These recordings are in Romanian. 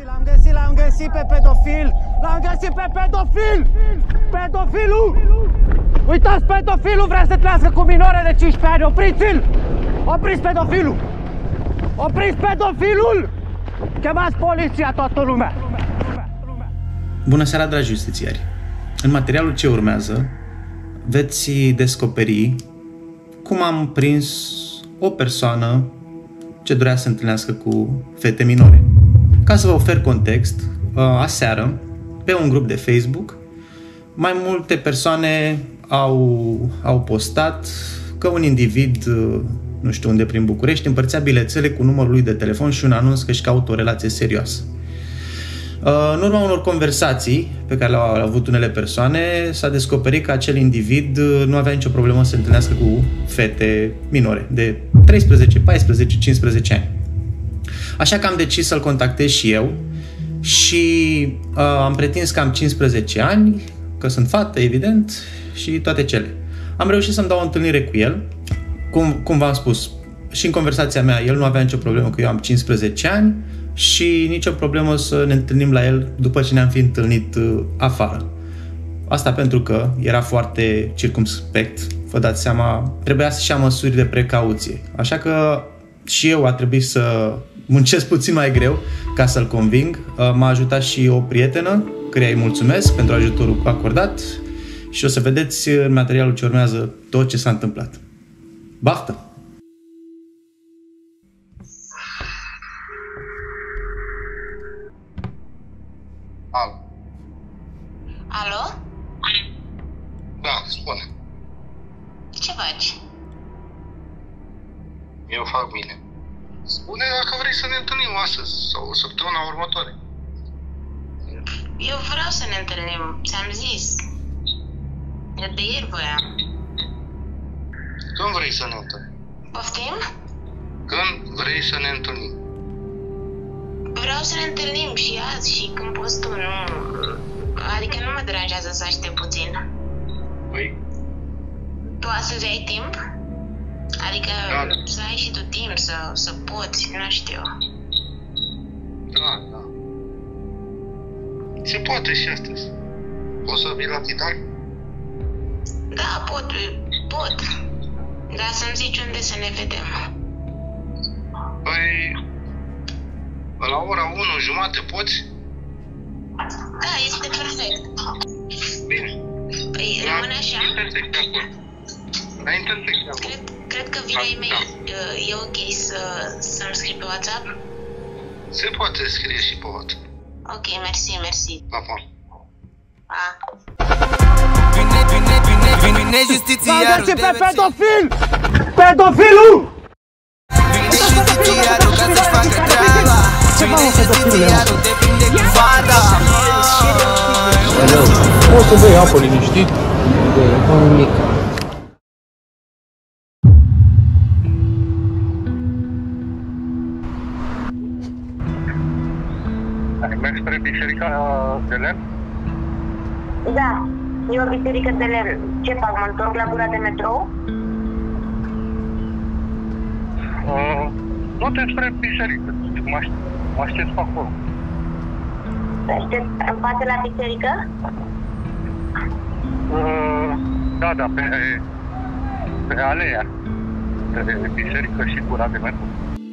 L-am găsit pe pedofil! L-am găsit pe pedofil! Pedofilul! Uitați, pedofilul vrea să trăiască cu minore de 15 ani! Opriți-l! Opriți pedofilul! Opriți pedofilul! Chemați poliția, toată lumea! Bună seara, dragi justițiari! În materialul ce urmează veți descoperi cum am prins o persoană ce dorea să se întâlnească cu fete minore. Ca să vă ofer context, aseară, pe un grup de Facebook, mai multe persoane au postat că un individ, nu știu unde prin București, împărțea bilețele cu numărul lui de telefon și un anunț că își caută o relație serioasă. În urma unor conversații pe care le-au avut unele persoane, s-a descoperit că acel individ nu avea nicio problemă să se întâlnească cu fete minore de 13, 14, 15 ani. Așa că am decis să-l contactez și eu și am pretins că am 15 ani, că sunt fată, evident, și toate cele. Am reușit să-mi dau o întâlnire cu el, cum v-am spus, și în conversația mea, el nu avea nicio problemă că eu am 15 ani și nicio problemă să ne întâlnim la el după ce ne-am fi întâlnit afară. Asta pentru că era foarte circumspect, vă dați seama, trebuia să-și ia măsuri de precauție. Așa că și eu a trebuit să muncesc puțin mai greu ca să-l conving. M-a ajutat și o prietenă, căreia îi mulțumesc pentru ajutorul acordat și o să vedeți în materialul ce urmează tot ce s-a întâmplat. Baftă! Alo? Da, spune. Ce faci? Eu fac bine. Spune dacă vrei să ne întâlnim astăzi sau săptămâna următoare. Eu vreau să ne întâlnim, ți-am zis. Eu de ieri voiam. Când vrei să ne întâlnim? Poftim? Când vrei să ne întâlnim? Vreau să ne întâlnim și azi și când poți tu, nu... Adică nu mă deranjează să aștept puțin. Păi? Tu astăzi ai timp? Adică da. să ai și tu timp, să poți, nu știu. Da. Se poate și astăzi. Poți să vii la Tidal? Da, pot. Dar să-mi zici unde să ne vedem. Păi... la ora 1:30 poți? Da, este perfect. Bine. Păi rămâne așa? Intersect de acolo. La intersect de acolo. Cred că vine e-mail. E ok să-mi scrii pe WhatsApp? Se poate scrie și pe WhatsApp. Ok, mersi. Pa, pa. Pa. Vine justițiarul pe pedofil! Pedofilul! Vine justițiarul ca să-și facă treaba. Vine justițiarul, te prinde cu fata. Poți să bei apă liniștit? E un mic. Ai mers spre biserica de lemn? Da, e o biserică de lemn. Ce fac, mă întorc la gura de metrou? Du-te spre biserică. Mă aștept pe acolo. Te aștept în față la biserică? Da, pe aleea. Pe biserică și gura de metrou.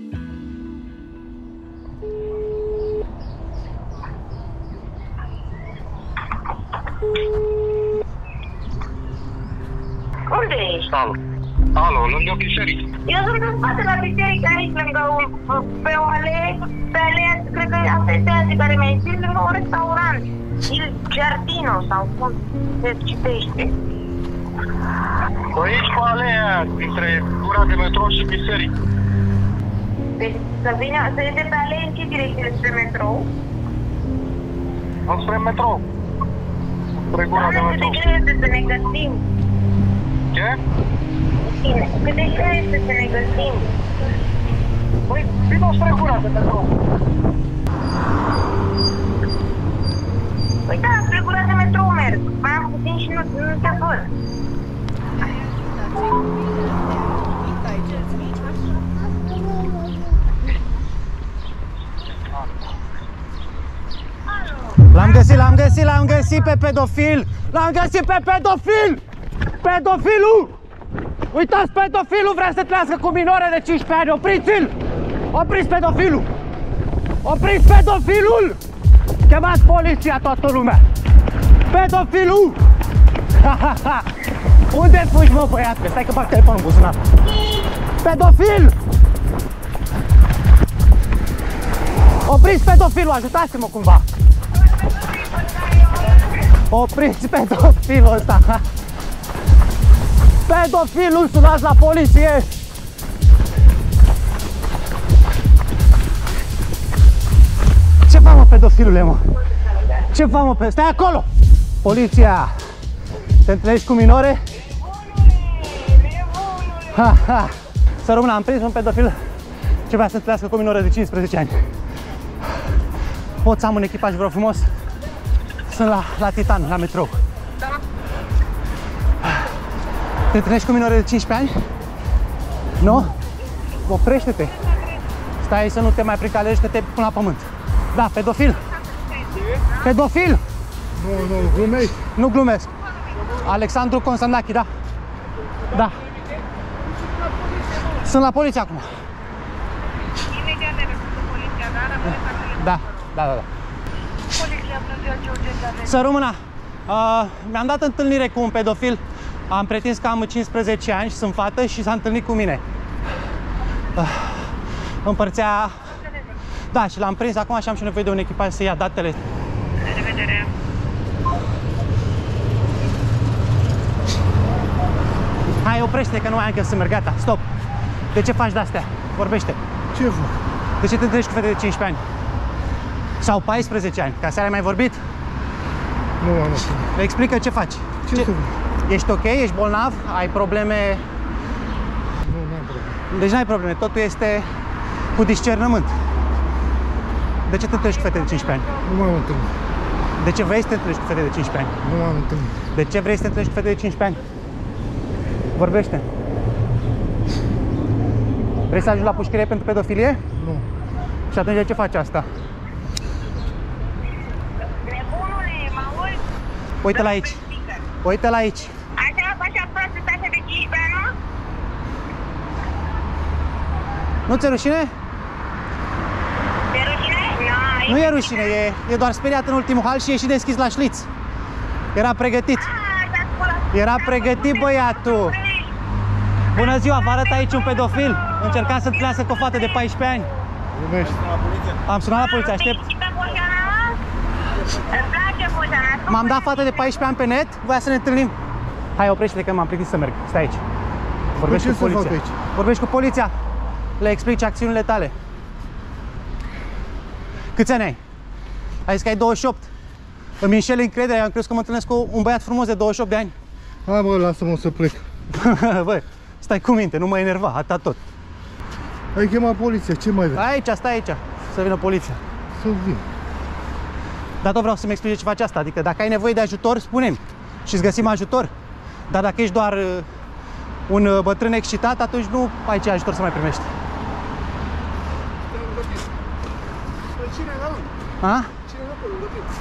Unde ești? Alo, lângă biserică. Eu sunt în spate la biserică, aici, lângă pe o alee, pe aleea, cred că asta este azi care mi-ai zis, lângă un restaurant. Il Giardino, sau cum se citește. Aici pe aleea, dintre gura de metrou și biserică. Deci să iese pe alee în ce direcție spre metrou? Spre metrou. Spre gura de metrou. Cât de greu este să ne găsim? Ce? Bine, cât de greu este să ne găsim? Păi, vină spre gura de metrou. Păi da, spre gura de metrou merg. Mai am puțin și nu te văd. L-am găsit pe pedofil! L-am găsit pe pedofil! Pedofilul! Uitați, pedofilul vrea să trăiască cu minore de 15 ani! Opriți-l! Opriți pedofilul! Opriți pedofilul! Chemați poliția, toată lumea! Pedofilul! Unde fugi, mă, băiatule? Stai că bag telefonul în buzunar! Pedofil! Opriți pedofilul, ajutați-mă cumva! Opriți pedofilul ăsta! Pedofilul, sunați la poliție! Ce fac, mă, pedofilule, mă? Ce fac, mă, stai acolo! Poliția! Te întâlnești cu minore? Ha, ha! Să rămână, am prins un pedofil ce vrea să întâlnească cu o minoră de 15 ani. Pot să am un echipaj, vreau frumos? Sunt la Titan, la metrou. Da. Te întâlnești cu minore de 15 ani? Nu? Oprește-te! Stai să nu te mai pricalești, că te pun la pământ. Da, pedofil! Pedofil! Nu, glumești. Nu glumesc. Alexandru Constandachi, da? Da. Sunt la poliție acum. Imediat de răspuns poliția, da? Da. Poliția, bună ziua, ce urgență aveți? Să rămână. Mi-am dat întâlnire cu un pedofil. Am pretins că am 15 ani și sunt fată și s-a întâlnit cu mine. Împărțea... Da, și l-am prins acum și am și nevoie de un echipaj să ia datele. La revedere. Hai, oprește, că nu mai am că să merg, gata, stop. De ce faci de-astea? Vorbește. Ce fac? De ce te întâlnești cu fete de 15 ani? Sau 14 ani? Ca seara ai mai vorbit? Nu am asta. Explică ce faci. Ce să fac? Ești ok? Ești bolnav? Ai probleme? Nu am probleme. Deci n-ai probleme, totul este cu discernământ. De ce te întâlnești cu fete de 15 ani? Nu m-am întâlnit. De ce vrei să te întâlnești cu fete de 15 ani? Nu m-am întâlnit. De ce vrei să te întâlnești cu fete de 15 ani? Vorbește. Vrei să ajungi la pușcărie pentru pedofilie? Nu. Și atunci de ce faci asta? Nebunule, mă auzi? Uite-l aici. Uite-l aici. Așa prost, stai de 15 ani, nu? Nu ți-e rușine? E rușine? Nu e rușine, e doar speriat în ultimul hal și e și deschis la șliț. Era pregătit. Era pregătit băiatul. Bună ziua, vă arăt aici un pedofil. Încerca să întâlnească cu o fată de 14 ani. Glumești. Am sunat la poliție, aștept. M-am dat fată de 14 ani pe net, voia să ne întâlnim. Hai, oprește-te că m-am plictit să merg. Stai aici. Vorbești cu poliția. Vorbești cu poliția. Le explici acțiunile tale. Câți ani ai? Ai zis că ai 28. Îmi înșeli încrederea, am crezut că mă întâlnesc cu un băiat frumos de 28 de ani. Hai, bă, lasă-mă să plec. Băi, stai cu minte, nu mă enerva, atâta tot. Ai chemat poliția, ce mai vrei? Aici, stai aici, să vină poliția. Să vin. Dar tot vreau să-mi explici ce faci asta, adică dacă ai nevoie de ajutor, spune-mi și îți găsim ajutor. Dar dacă ești doar un bătrân excitat, atunci nu ai ce ajutor să mai primești. Cine e la unde? A? Cine e acolo, lângă tine?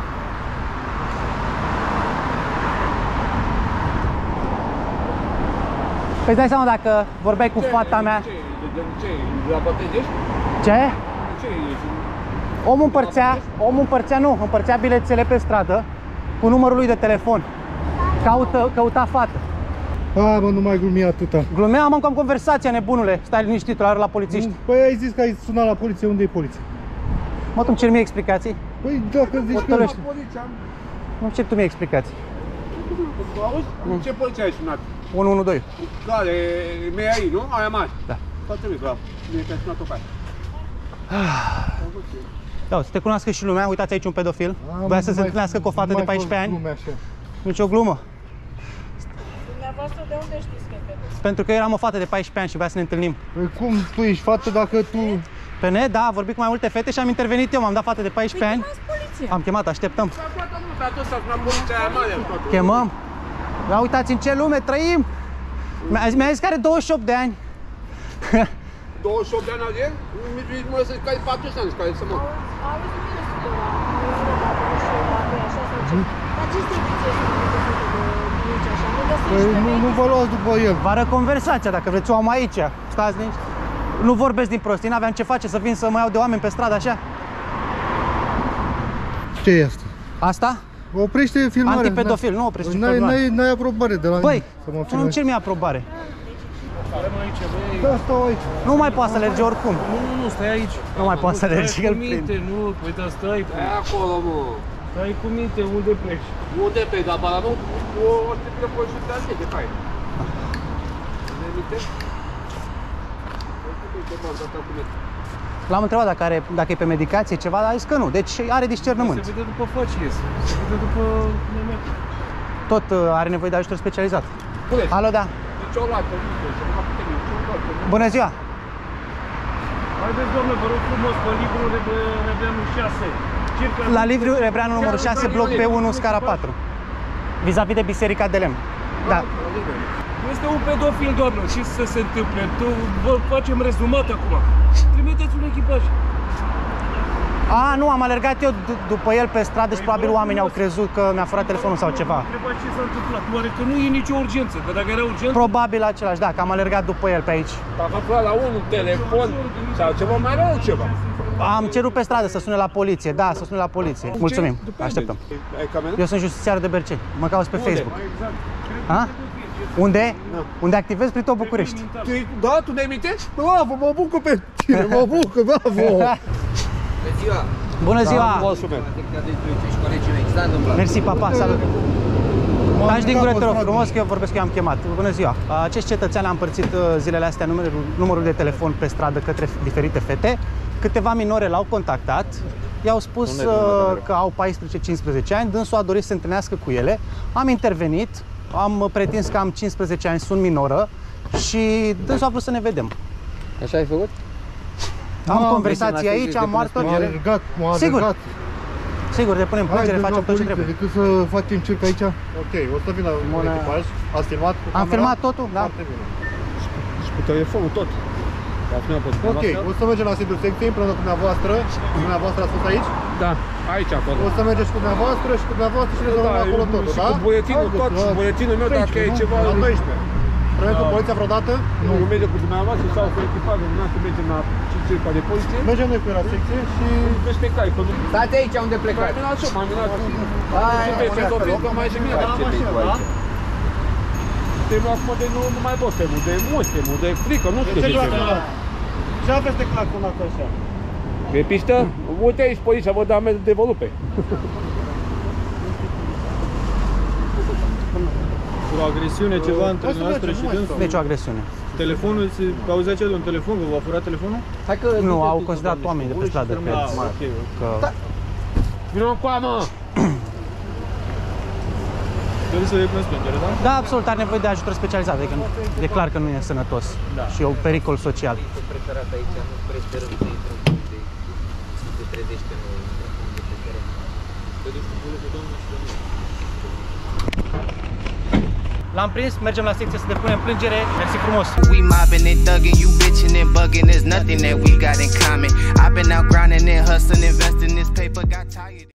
Păi dai seama dacă vorbeai cu fata mea. Ce? La Bătegești? Ce? Ce ești? Omul împărțea bilețele pe stradă cu numărul lui de telefon. Căuta fată. Hai, bă, nu mai glumi atâta. Glumeam încă în conversația, nebunule. Stai liniștit, la polițiști. Păi ai zis că ai sunat la poliție, unde e poliția? Mă, tu îmi ceri mie explicații? Păi dacă zici că... Nu cer tu mie explicații. Auzi? Ce poliție ai sunat? 112. Care? MAI, nu? Aia mare? Da. Foarte bine, bravo. Bine că ai sunat-o pe aia. Da, să te cunoască și lumea, uitați aici un pedofil. Voia să se întâlnească cu o fată de 14 ani. Nici o glumă. Dumneavoastră de unde știți că e pedofil? Pentru că eu eram o fată de 14 ani și voia să ne întâlnim. Păi cum tu ești fată dacă tu... Pe net, da, am vorbit cu mai multe fete și am intervenit eu, m-am dat fată de 14 ani. Am chemat, așteptăm. Chemăm. Ia uitați în ce lume trăim. Mi-a zis că are 28 de ani. 28 de ani are? Mă să-i cai 40 ani, care să mă... Păi nu vă luați după el. Vă arăt conversația, dacă vreți o am aici. Stați nici. Nu vorbesc din prostii, n-aveam ce face să vin să mă iau de oameni pe stradă așa. Ce e asta? Asta? Oprește filmarea. Antipedofil, nu oprește filmarea. N-ai aprobare de la mine. Băi, tu nu-mi cer mie aprobare. Da, stau aici. Nu mai poate să alerge oricum. Nu, stai aici. Nu mai poate să alerge, că îl prind. Nu, păi da, stai. Stai acolo, mă. Stai cu minte, unde pleci? Unde pe, dar bala nu? O să te poți și de de hai. L-am întrebat dacă e pe medicație ceva, dar a zis că nu, deci are discernământ. Se vede după facies, se vede după... Tot are nevoie de ajutor specializat. Alo, da. Bună ziua! Haideți, doamne, vă rog frumos, pe livru Rebreanu 6. La livru Rebreanu numărul 6, bloc B1, scara 4. Vis-a-vis de Biserica de Lemn. Da. Este un pedofil, doamnă, ce să se întâmple? Vă facem rezumat acum. Trimiteți un echipaj. Nu, am alergat eu după el pe stradă și probabil oamenii au crezut că mi-a furat telefonul sau ceva. Întrebați ce s-a întâmplat, oare că nu e nicio urgență, că dacă era urgență... Probabil același, da, că am alergat după el pe aici. Dacă aflat la unul telefon sau ceva mai rău ceva. Am cerut pe stradă să sune la poliție, da, să sune la poliție. Mulțumim, așteptăm. Eu sunt justiciar de Berceni, mă cauți pe Facebook. Unde? Unde activez prin tot București. Da, tu ne imitești? Bravo, mă bucur pe tine, mă bucur, bravo! Bună ziua! Bună ziua! Mersi, papa, salut! Taci din gură, te rog frumos, că eu vorbesc, că eu am chemat. Bună ziua! Acest cetățean a împărțit zilele astea numărul de telefon pe stradă către diferite fete. Câteva minore l-au contactat, i-au spus că au 14-15 ani, dânsul a dorit să se întâlnească cu ele. Am intervenit, am pretins că am 15 ani, sunt minoră și dânsul a vrut să ne vedem. Așa ai făcut? Am conversații aici, am martori. M-a alergat. Sigur. Sigur, depunem plângere, facem tot ce trebuie. Decât să facem circ aici. Ok, o să vin la un echipaj. Ați filmat cu camera? Am filmat totul, da. Foarte bine. Și cu telefonul tot. Ok, o să mergem la sediul secției împreună cu dumneavoastră. Dumneavoastră ați fost aici? Da, aici acolo. O să mergeți cu dumneavoastră și cu dumneavoastră și rezolvăm acolo totul, da? Și cu buletinul tot, și buletinul meu dacă e ceva... La 12. Vrem cu poliția vreodată? Nu, mergem cu dumneavoastră sau cu echipajul dumneavoastră, mergem la circa de poliție. Mergem noi cu la secție și... Respectai, că nu... Stați aici unde plecați. M-am minat și eu, m-am minat cu... Ce pe pedofil, că mai și mine. Temul acum de nu mai pot temul, de mult temul, de frică, nu știu ce temul. Ce aveți de clar cu un acolo așa? Pe pistă? Uite aici poliția, vă dă amendă de volupe. O agresiune, ceva între noastră și dânsul? Nici o agresiune. Telefonul, auzea ce de un telefon, vă va fura telefonul? Nu, au considerat oamenii de pe stradă că... Vino cu mă! Trebuie să depuneți plângere, da? Da, absolut, are nevoie de ajutor specializat, adică e clar că nu e sănătos și e un pericol social. L-am prins, mergem la secție să depunem plângere. Mersi frumos. We mobbing and thugging, you bitching and bugging. There's nothing that we got in common. I've been out grinding and hustling, investing this paper, got tired.